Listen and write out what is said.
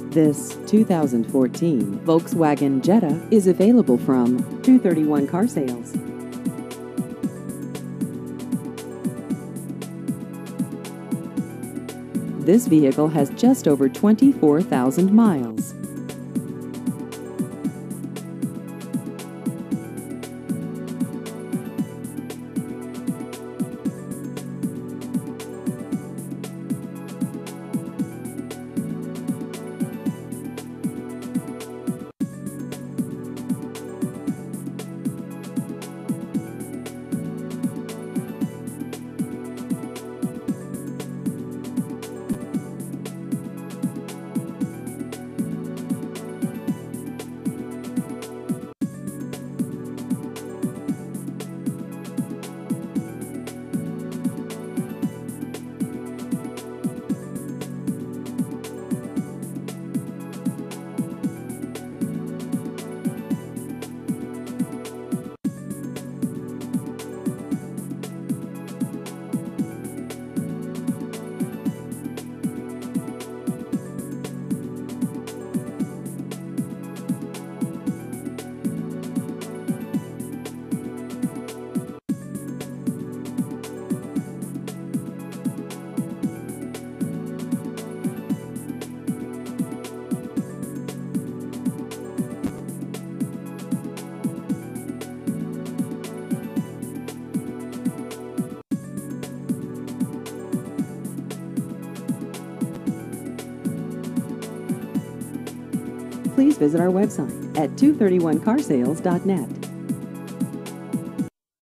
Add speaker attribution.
Speaker 1: This 2014 Volkswagen Jetta is available from 231 Car Sales. This vehicle has just over 24,000 miles. Please visit our website at 231carsales.net.